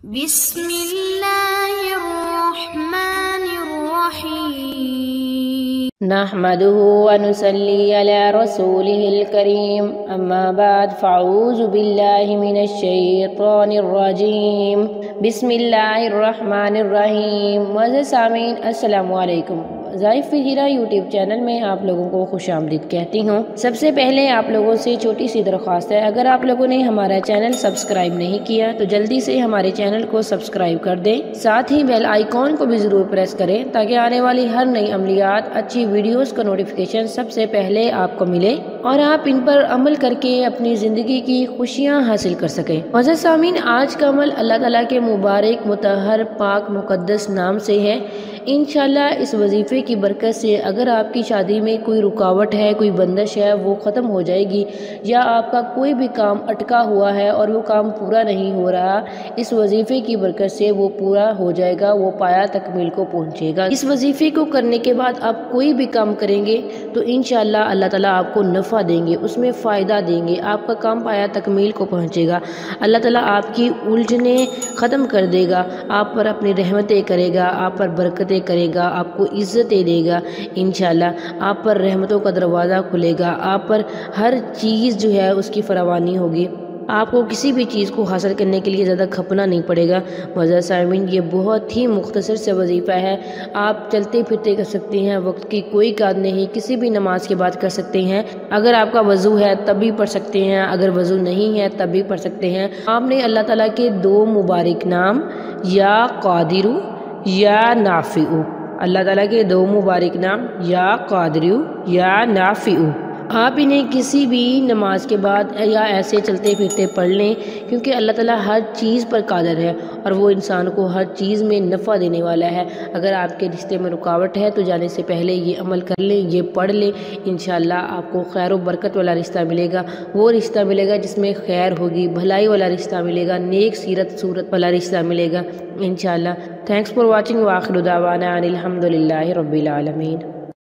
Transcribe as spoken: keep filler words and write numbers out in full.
بسم اللہ الرحمن الرحیم نحمده ونصلي على رسوله الكريم اما بعد فاعوذ باللہ من الشیطان الرجیم بسم اللہ الرحمن الرحیم۔ معزز سامعین السلام علیکم۔ ذائف ہیرا یوٹیوب چینل میں آپ لوگوں کو خوش آمدید کہتی ہوں۔ سب سے پہلے آپ لوگوں سے چھوٹی سی درخواست ہے، اگر آپ لوگوں نے ہمارا چینل سبسکرائب نہیں کیا تو جلدی سے ہمارے چینل کو سبسکرائب کر دیں، ساتھ ہی بیل آئیکن کو بھی ضرور پریس کریں تاکہ آنے والی ہر نئی عملیات اچھی ویڈیوز کا نوٹیفیکیشن سب سے پہلے آپ کو ملے اور آپ ان پر عمل کر کے اپنی زندگی کی خوشیاں حاصل کر سکیں۔ معزز سامعین، آج کا عمل اللہ تعالیٰ کے مبارک مطہر پاک مقدس نام سے ہے۔ انشاءاللہ اس وظیفے کی برکت سے اگر آپ کی شادی میں کوئی رکاوٹ ہے، کوئی بندش ہے، وہ ختم ہو جائے گی، یا آپ کا کوئی بھی کام اٹکا ہوا ہے اور وہ کام پورا نہیں ہو رہا، اس وظیفے کی برکت سے وہ پورا ہو جائے گا، وہ پایا تکمیل کو پہنچے گا۔ اس وظیفے کو کرنے کے بعد آپ کوئی بھی کام کریں گے تو انشاءاللہ اللہ تعالیٰ آپ کو نفع دیں گے، اس میں فائدہ دیں گے، آپ کا کام پایا تکمیل کو پہنچے گا۔ اللہ تعالیٰ آپ کی الجھنیں ختم کر دے گا، آپ پر اپنی رحمتیں کرے گا، آپ پر برکتیں کرے گا، آپ کو عزتیں دے گا۔ انشاءاللہ آپ پر رحمتوں کا دروازہ کھلے گا، آپ پر ہر چیز جو ہے اس کی فراوانی ہوگی، آپ کو کسی بھی چیز کو حاصل کرنے کے لیے زیادہ کھپنا نہیں پڑے گا۔ معزز سامعین، یہ بہت ہی مختصر سے وظیفہ ہے، آپ چلتے پھرتے کر سکتے ہیں، وقت کی کوئی قید نہیں، کسی بھی نماز کے بعد کر سکتے ہیں۔ اگر آپ کا وضو ہے تب بھی پڑھ سکتے ہیں، اگر وضو نہیں ہے تب بھی پڑھ سکتے ہیں۔ آپ نے اللہ تعالیٰ کے دو مبارک نام یا قادر یا نافع، اللہ تعالیٰ کے دو مبارک نام یا قادر یا نافع، آپ انہیں کسی بھی نماز کے بعد یا ایسے چلتے پھرتے پڑھ لیں، کیونکہ اللہ تعالیٰ ہر چیز پر قادر ہے اور وہ انسان کو ہر چیز میں نفع دینے والا ہے۔ اگر آپ کے رشتے میں رکاوٹ ہے تو جانے سے پہلے یہ عمل کر لیں، یہ پڑھ لیں، انشاءاللہ آپ کو خیر و برکت والا رشتہ ملے گا، وہ رشتہ ملے گا جس میں خیر ہوگی، بھلائی والا رشتہ ملے گا، نیک سیرت صورت والا رشتہ ملے گا انشاءاللہ۔ تھینکس فار واچنگ، وآخر دعوانا ان الحمد للہ رب العالمین۔